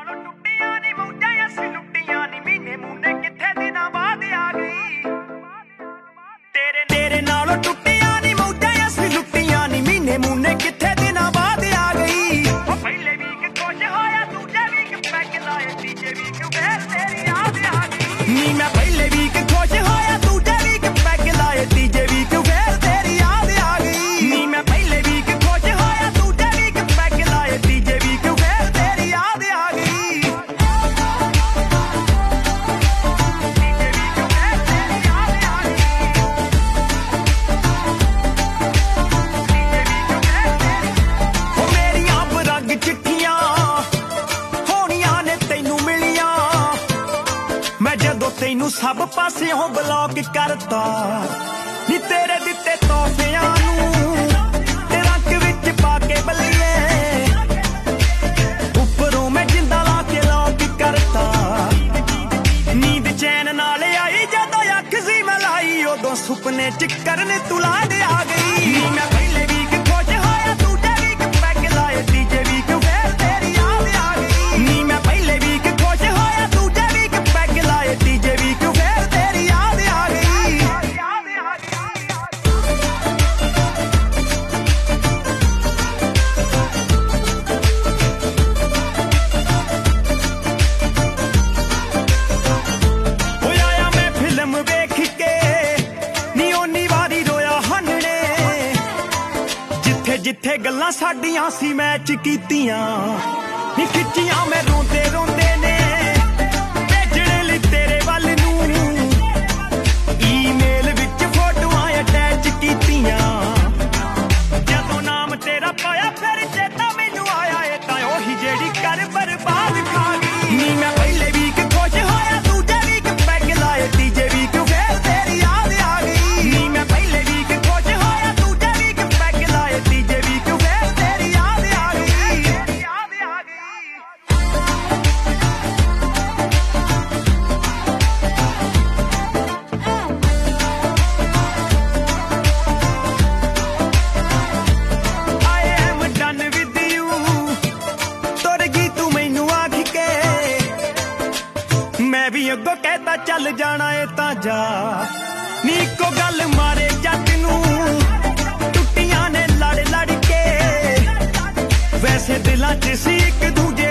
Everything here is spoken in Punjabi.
ਨਾਲੋਂ ਟੁੱਟੀਆਂ ਨੀ ਮੌਜਾਂ ਅਸੀਂ ਲੁੱਟੀਆਂ ਨੀ ਮਹੀਨੇ ਮੂਨੇ ਕਿੱਥੇ ਦਿਨਾਂ ਬਾਅਦ ਆ ਗਈ ਤੇਰੇ ਨਾਲੋਂ ਟੁੱਟੀਆਂ ਨੀ ਮੌਜਾਂ ਅਸੀਂ ਲੁੱਟੀਆਂ ਨੀ ਮਹੀਨੇ ਮੂਨੇ ਕਿੱਥੇ ਦਿਨਾਂ ਬਾਅਦ ਆ ਗਈ ਉਹ ਪਹਿਲੇ ਵੀਕ ਖੁਸ਼ ਹੋਇਆ ਦੂਜੇ ਵੀਕ ਪੈਗ ਲਾਏ ਤੀਜੇ ਵੀਕ ਫੇਰ ਤੇਰੀ ਯਾਦ ਆ ਗਈ ਨੀ ਮੈਂ ਪਹਿਲੇ ਵੀਕ ਖੁਸ਼ ਹੋਇਆ ਦੂਜੇ ਵੀਕ ਪੈਗ ਲਾਏ ਤੀਜੇ ਵੀਕ ਫੇਰ ਤੇਰੀ ਯਾਦ ਆ ਗਈ ਨੀ ਮੈਂ ਪਹਿਲੇ ਵੀਕ ਖੁਸ਼ ਹੋਇਆ ਦੂਜੇ ਵੀਕ ਪੈਗ ਲਾਏ ਤੀਜੇ ਵੀਕ ਫੇਰ ਤੇਰੀ ਯਾਦ ਆ ਗਈ ਤੀਜੇ ਵੀਕ ਫੇਰ ਤੇਰੀ ਯਾਦ ਆ ਗਈ ਤੀਜੇ ਵੀਕ ਫੇਰ ਤੇਰੀ ਹੋ ਮੇਰੀਆਂ ਬਰੰਗ ਚਿੱਠੀਆਂ ਹੋਣੀਆਂ ਨੇ ਤੈਨੂੰ ਮਿਲੀਆਂ ਮੈਂ ਜਦੋਂ ਤੈਨੂੰ ਸਭ ਪਾਸਿਓਂ ਬਲੌਕ ਕਰਤਾ ਨੀ ਤੇਰੇ ਦਿੱਤੇ ਤੋਹਫਿਆਂ ਨੂੰ ਤੇ ਰੰਗ ਵਿੱਚ ਪਾ ਕੇ ਬੱਲੀਏ ਉੱਪਰੋਂ ਮੈਂ ਜਿੰਦਾ ਲਾ ਕੇ ਲੌਕ ਕਰਤਾ ਨੀਂਦ ਚੈਨ ਨਾਲ ਆਈ ਜਦੋਂ ਅੱਖ ਸੀ ਮੈਂ ਲਾਈ ਉਦੋਂ ਸੁਪਨੇ ਚ ਕਰਨ ਤੂੰ ਲਾਡ ਆ ਗਈ ਨੀ ਮੈਂ ਪਹਿਲੇ ਵੀਕ ਖੁਸ਼ ਹੋਇਆ ਦੂਜੇ ਵੀਕ ਪੈਗ ਲਾਏ ਤੀਜੇ ਵੀਕ ਫੇਰ ਤੇਰੀ ਯਾਦ ਆ ਗਈ ਨੀ ਮੈਂ ਪਹਿਲੇ ਵੀਕ ਖੁਸ਼ ਹੋਇਆ ਦੂਜੇ ਵੀਕ ਪੈਗ ਲਾਏ ਤੀਜੇ ਵੀਕ ਫੇਰ ਤੇਰੀ ਯਾਦ ਆ ਗਈ ਹੋਇਆ ਆ ਮੈਂ ਫਿਲਮ ਵੇਖ ਕੇ ਨੀ ਓਨੀ ਵਾਰੀ ਰੋਇਆ ਹਨਣੇ ਜਿੱਥੇ ਜਿੱਥੇ ਗੱਲਾਂ ਸਾਡੀਆਂ ਸੀ ਮੈਚ ਕੀਤੀਆਂ ਨੀ ਖਿੱਚੀਆਂ ਮੈਂ ਰੋਂਦੇ ਰੋਂਦੇ ਨੇ ਭੇਜਣੇ ਲਈ ਤੇਰੇ ਵੱਲ ਨੂੰ ਈਮੇਲ ਵਿੱਚ ਫੋਟੋਆਂ ਅਟੈਚ ਕੀਤੀਆਂ ਜਦੋਂ ਨਾਮ ਤੇਰਾ ਪਾਇਆ ਫਿਰ ਚੇਤਾ ਮੈਨੂੰ ਆਇਆ ਇਹ ਤਾਂ ਉਹੀ ਜਿਹੜੀ ਕਰ ਬਰਬਾਦ ਖਾ ਗਈ ਨੀ ਮੈਂ ਪਹਿਲੇ ਵੀਕ ਖੁਸ਼ ਹੋਇਆ ਦੂਜੇ ਵੀਕ ਪੈਗ ਲਾਏ ਤੀਜੇ ਵੀਕ ਫੇਰ ਤੇਰੀ ਯਾਦ ਆ ਗਈ ਨੀ ਮੈਂ ਪਹਿਲੇ ਵੀਕ ਖੁਸ਼ ਹੋਇਆ ਦੂਜੇ ਵੀਕ ਪੈਗ ਲਾਏ ਤੀਜੇ ਵੀਕ ਫੇਰ ਤੇਰੀ ਯਾਦ ਆ ਗਈ ਯਾਦ ਆ ਗਈ I am done with you ਤੁਰ ਗਈ ਤੂੰ ਮੈਨੂੰ ਆਖ ਕੇ ਮੈਂ ਵੀ ਅੱਗੋਂ ਕਹਿਤਾ ਚੱਲ ਜਾਣਾ ਏ ਤਾਂ ਜਾ ਨੀ ਇੱਕੋ ਗੱਲ ਮਾਰੇ ਜੱਟ ਨੂੰ ਟੁੱਟੀਆਂ ਨੇ ਲੜ ਲੜ ਕੇ ਵੈਸੇ ਦਿਲਾਂ 'ਚ ਸੀ ਇੱਕ ਦੂਜੇ